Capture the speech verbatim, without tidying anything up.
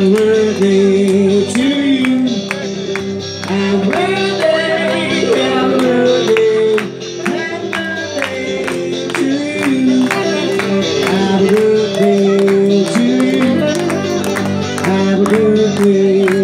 Happy birthday to you. Happy birthday, happy birthday, happy birthday to you. Happy birthday to you. Happy birthday.